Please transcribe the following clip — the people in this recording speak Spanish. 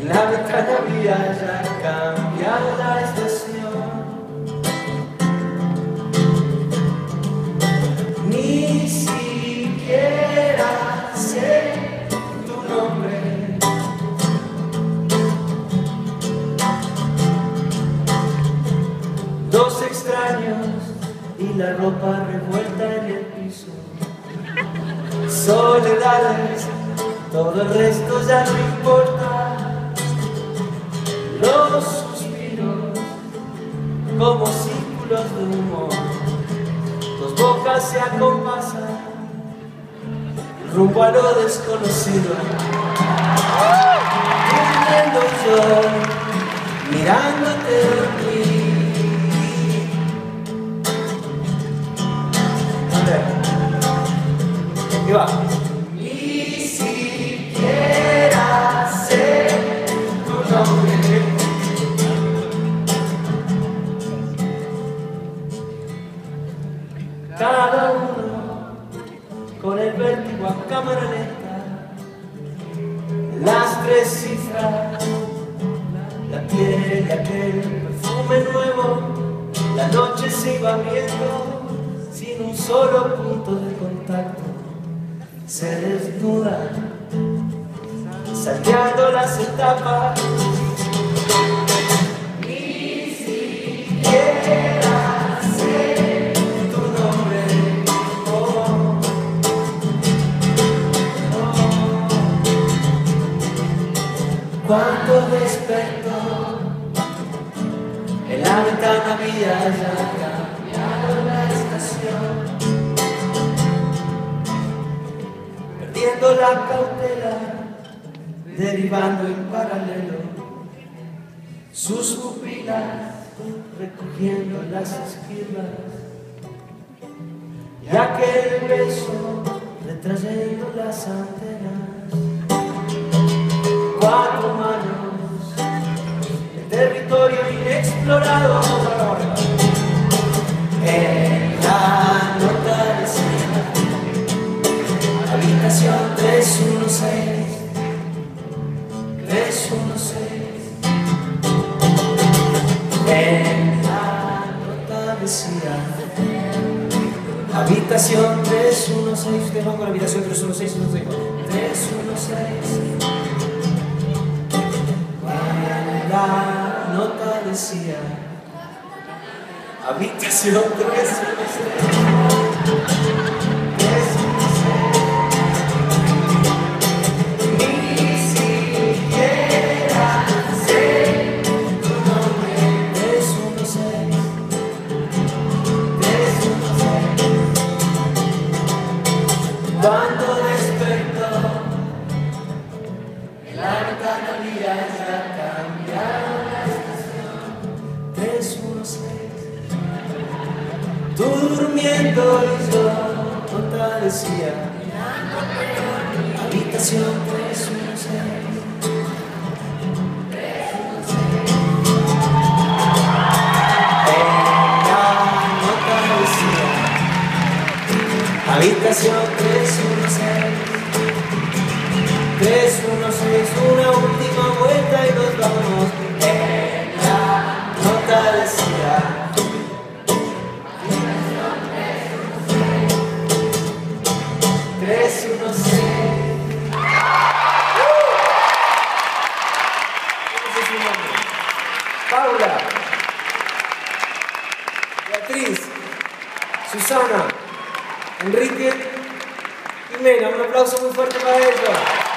la ventana había ya cambiado la estación. Ni siquiera sé tu nombre. Dos extraños y la ropa revuelta en el piso. Soledades, todo el resto ya no importa. Los suspiros como círculos de humo, dos bocas se acompasan rumbo a lo desconocido. Durmiendo yo, mirándote dormir. Y va. Ni siquiera sé tu nombre. Cada uno con el vértigo a cámara lenta. Las tres cifras, la piel y aquel perfume nuevo. La noche se iba viendo sin un solo punto de contacto. Se desnuda, salteando las etapas. Ni siquiera sé tu nombre. Oh, oh. Cuando despertó, en la ventana había ya cambiado la estación. Perdiendo la cautela, derivando en paralelo, sus pupilas recogiendo las esquivas, y aquel beso retrayendo las antenas. Cuatro manos, el territorio inexplorado. En la nota decía habitación 316, 316. En la nota decía habitación 316. Ustedes van con la habitación 316, 316. En la nota decía habitación 316. Cuando despertó, en la ventana había ya cambiado la estación. 316. Tú durmiendo y yo nota decía habitación 316. Habitación 316, 316, una última vuelta y nos vamos. En la nota decía habitación 316, 316. ¿Cómo es su nombre? Paula, Beatriz, Susana, Enrique y Mena. Un aplauso muy fuerte para ellos.